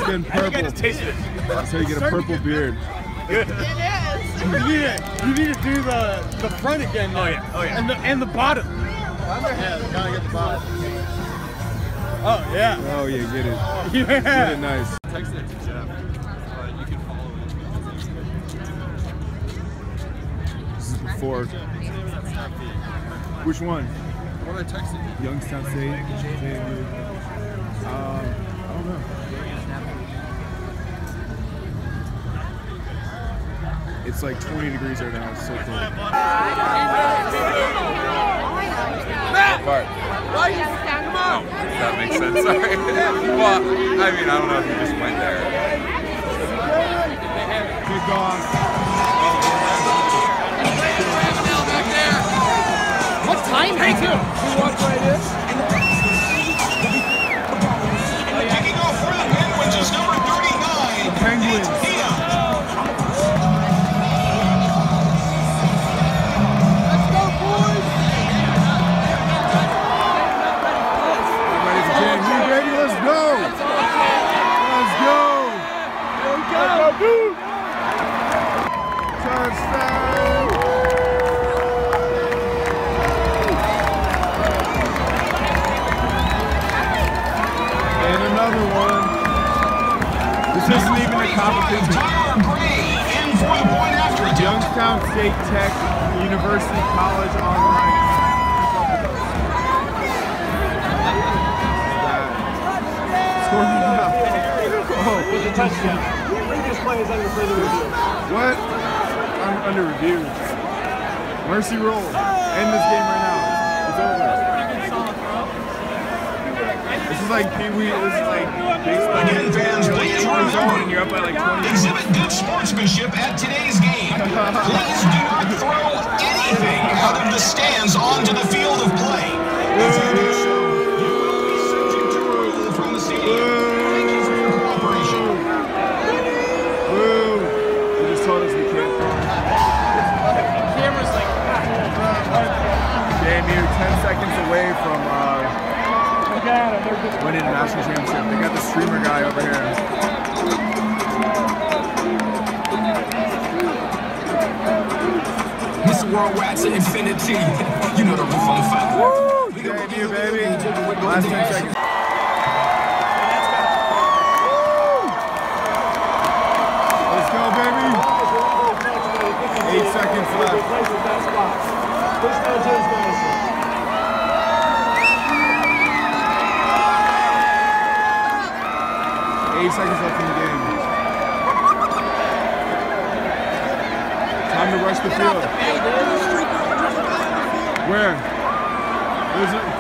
getting purple. I think I just tasted it. That's how you get a purple beard. Good. It is. You need to do the front again. Oh yeah. Oh yeah. And the bottom. Yeah, gotta get the bottom. Oh yeah. Oh yeah, get it. Yeah. Get it nice. Text it to Jeff. You can follow it. This is before. Which one? What did I text you? Youngstown State. JMU. I don't know. It's like 20 degrees right now. It's so cold. Bart. Come on. That makes sense. Sorry. Well, I mean, I don't know if you just went there. Kick off. What time? Hey, too. You watch right here? Kicking off for the Penguins is number 39. The Penguins. Let's go, boys. Ready for JMU, baby? Let's go. Let's go. Here we go. Dude. Touchdown. And another one. This isn't even a competition. Tyler Gray in for the point after attempt. Youngstown State Tech University College Online. Score me now. Oh, It's a touchdown. This play is under further review. what? I'm under review. Mercy roll. End this game right now. It's over. This is like Pee Wee. This is like baseball. Again, fans, please remember, And you're up by like 20. exhibit good sportsmanship at today's game. Please do not throw anything out of the stands onto the field of play. If you do so, you will be subject to removal from the stadium. Thank you for your cooperation. Woo! They just told us we can't throw. Camera's like. JMU 10 seconds away from winning a national championship. They got the streamer guy over here. Mr. Worldwide to infinity. You know the roof on fire. Woo! JMU, baby. Last 10 seconds. Woo! Let's go, baby. 8 seconds left. 8 seconds left in the game. Time to rush the field. Where? Where's it?